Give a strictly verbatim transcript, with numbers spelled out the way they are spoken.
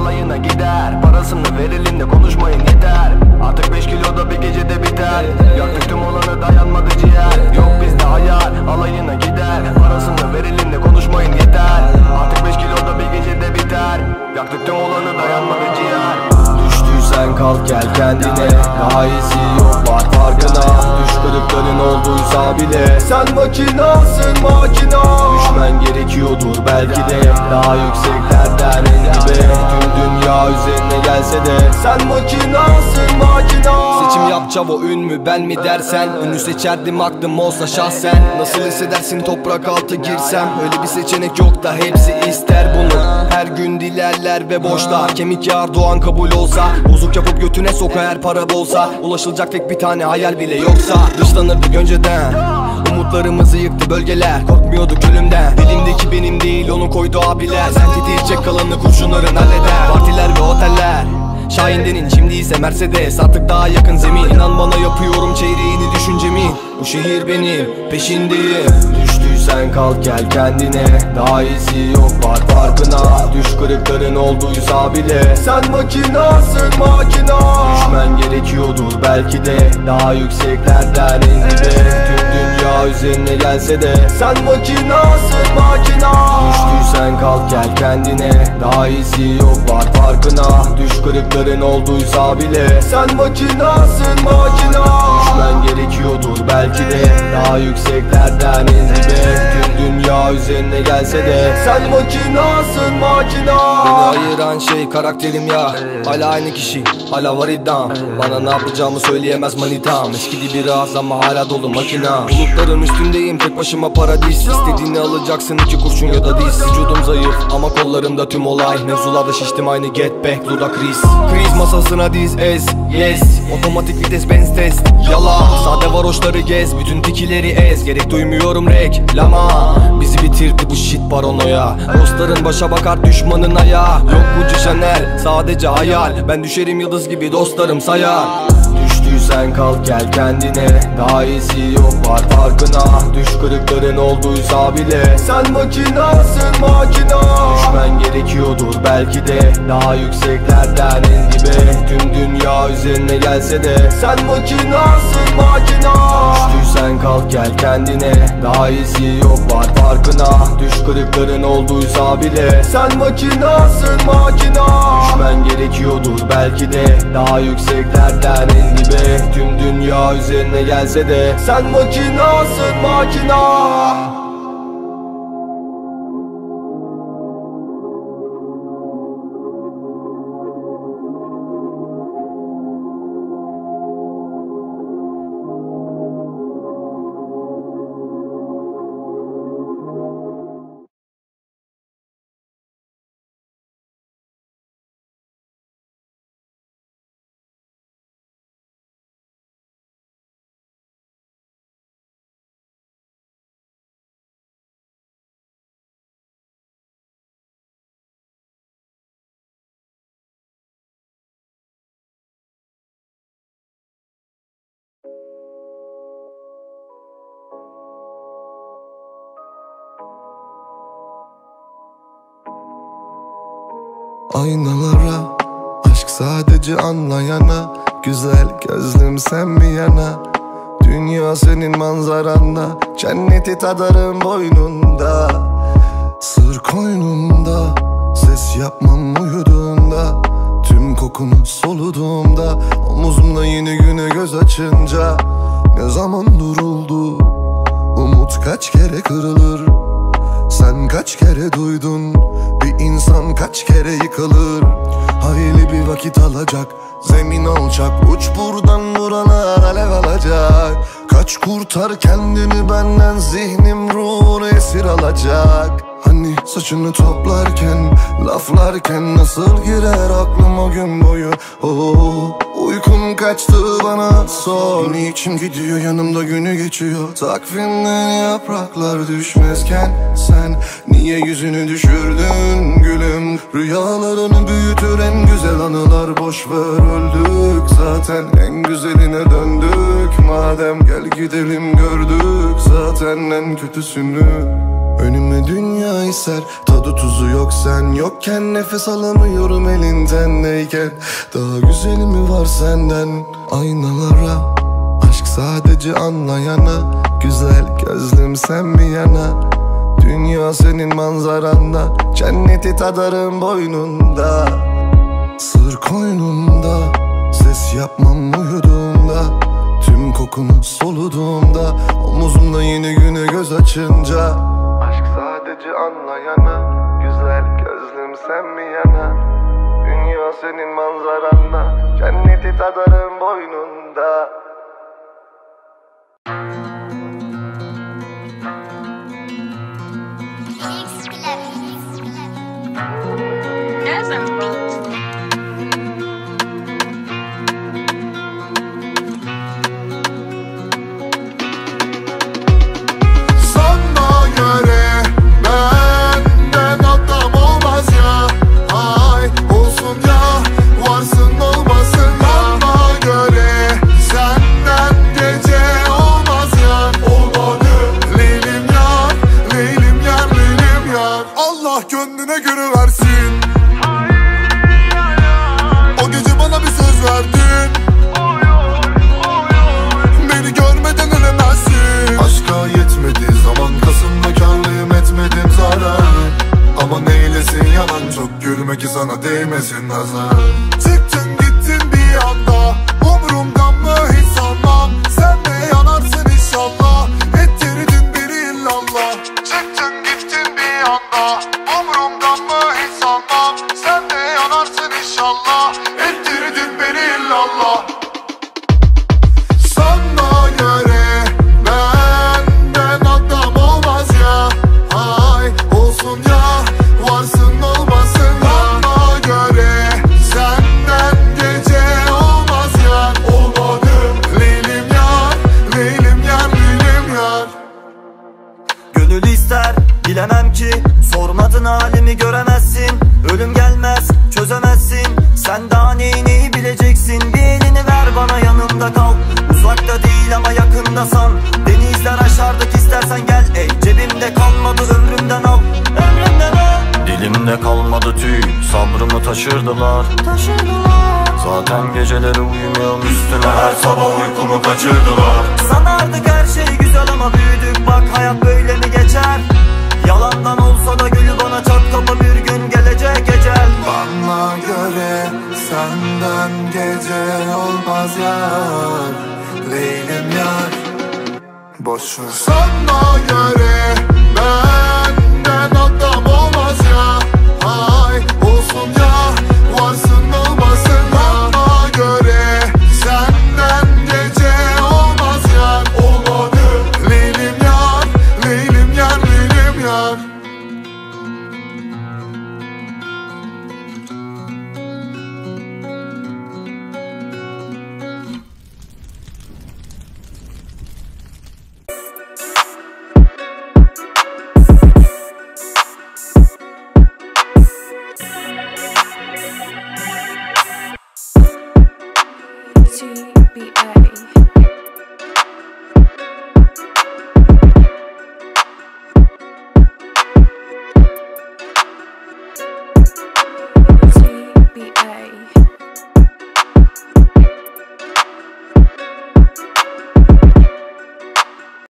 alayına gider. Parasını ver elinde konuşmayın yeter. Artık beş kiloda bir gecede biter. Yaktık tüm olanı dayanmadı ciğer. Yok bizde hayal alayına gider. Parasını ver elinde konuşmayın yeter. Artık beş kiloda bir gecede biter. Yaktık tüm olanı dayanmadı ciğer. Düştüysen kalk gel kendine. Daha iyisi yok var farkına. Düş kırıkların olduysa bile sen makinasın makina. Düşmen gerekiyordur belki de daha yükseklerden en dibe. Tüm dünya üzerine gelse de sen makinasın makina. Seçim yap çavo ün mü ben mi dersen, ünü seçerdim aklım olsa şahsen. Nasıl hissedersin toprak altı girsem? Öyle bir seçenek yok da hepsi ister bunu. Her gün dilerler ve boşta kemik yağar doğan kabul olsa. Bozuk yapıp götüne soka her para bolsa. Ulaşılacak tek bir tane hayal bile yoksa dışlanırdık önceden. Umutlarımızı yıktı bölgeler, korkmuyorduk ölümden. Dilimdeki benim değil onu koydu abiler. Sen titrecek kalanı kurşunların halleder. Partiler ve oteller Şahin'denin şimdi ise Mercedes. Artık daha yakın zemin. İnan bana yapıyorum çeyreğini düşüncemi. Bu şehir benim peşindeyim. Düştüysen kalk gel kendine. Daha iyisi yok var farkına. Düş kırıkların olduysa bile sen makinasın makina. Düşmen gerekiyordur belki de daha yükseklerden en dibe. Tüm dünya üzerine gelse de sen makinasın makina. Düştüysen kalk gel kendine. Daha iyisi yok var farkına. Düş kırıkların olduysa bile sen makinasın makina. Düşmen gerekiyordur belki de daha yükseklerden en dibe. Tüm dünya üzerine gelse de sen makinasın makina. Beni ayıran şey karakterim ya. Hala aynı kişi, hala var iddiam. Bana ne yapacağımı söyleyemez manitam. Eskidi biraz ama hala dolu makina. Bulutların üstündeyim tek başıma paradis. İstediğini alacaksın iki kurşun ya da diz. Vücudum zayıf ama kollarımda tüm olay. Mevzularda şiştim aynı get back dudak kriz. Kriz masasına diz ez yes. Otomatik vites benz test yala. Sade varoşları gez bütün tikileri ez. Gerek duymuyorum reklama. Bizi bitirdi bu shit paranoya. Dostların başa bakar düşmanın ayağı. Yok Gucci Chanel sadece hayal. Ben düşerim yıldız gibi dostlarım sayar. Düştüysen kalk gel kendine. Daha iyisi yok var farkına. Düş kırıkların olduysa bile sen makinasın makina. Düşmen gerekiyordur belki de daha yükseklerden en dibe. Tüm dünya üzerine gelse de sen makinasın makina. Düştüysen kalk gel kendine. Daha iyisi yok var farkına. Düş kırıkların olduysa bile sen makinasın makina. Düşmen gerekiyordur belki de daha yükseklerden en dibe. Tüm dünya üzerine gelse de sen makinasın makina. Aynalara aşk sadece anlayana. Güzel gözlüm sen bir yana. Dünya senin manzaranda. Cenneti tadarım boynunda. Sır koynumda. Ses yapmam uyuduğunda. Tüm kokunu soluduğumda. Omuzumda yeni güne göz açınca. Ne zaman duruldu? Umut kaç kere kırılır? Sen kaç kere duydun? Bir insan kaç kere yıkılır? Hayli bir vakit alacak. Zemin alçak. Uç buradan burana alev alacak. Kaç kurtar kendini benden. Zihnim ruhunu esir alacak. Hani saçını toplarken, laflarken nasıl girer aklım o gün boyu? Oh, uykum kaçtı bana sor. Niçin gidiyor yanımda günü geçiyor? Takvimden yapraklar düşmezken sen niye yüzünü düşürdün gülüm? Rüyalarını büyütür en güzel anılar. Boş ver öldük zaten en güzeline döndük. Madem gel gidelim gördük zaten en kötüsünü. Önüme dünyayı eser. Tadı tuzu yok sen yokken, nefes alamıyorum elinden neyken. Daha güzeli mi var senden? Aynalara aşk sadece anlayana, güzel gözlüm sen mi yana? Dünya senin manzaranda, cenneti tadarım boynunda. Sır koynunda, ses yapmam uyuduğumda, tüm kokunu soluduğumda, omuzumda yeni güne göz açınca. Aşk sadece anlayana, güzel gözlüm sen mi yana? Dünya senin manzaranda, cenneti tadarım boynunda. Gönlüne göre versin. O gece bana bir söz verdin. Beni görmeden ölemezsin. Aşka yetmedi zaman, kasımda karlıyım etmedim zarar. Ama neylesin yalan, çok gülme ki sana değmesin nazar. Çıktın gittin bir anda, umurumdan mı hiç sanmam. Sen de yanarsın inşallah, ettirdin beni illallah. Çıktın gittin bir anda, umurumdan mı hiç sanmam. Sen de yanarsın inşallah, ettirdin beni illallah. Sana göre benden adam olmaz ya. Ay olsun ya, varsın olmasın ya. Bana göre senden gece olmaz ya. Olmadı Leylim yar, Leylim yar, Leylim yar. Gönül ister, bilemem ki, sormadın halimi göremezsin. Ölüm gelmez, çözemezsin, sen daha neyi neyi bileceksin. Bir elini ver bana, yanımda kal, uzakta değil ama yakındasan. Denizler aşardık, istersen gel ey. Cebimde kalmadı, ömrümden al, ömrümden al. Dilimde kalmadı tüy, sabrımı taşırdılar, taşırdılar. Zaten geceleri uyumuyorum üstüne, her sabah uykumu kaçırdılar. Sanardık her şey güzel ama büyüdük, bak hayat böyle mi geçer? Yalandan olsa da gülü bana çat kapı, bir gün gelecek ecel. Bana göre senden gece olmaz yar, Leylim yar. Boş ver.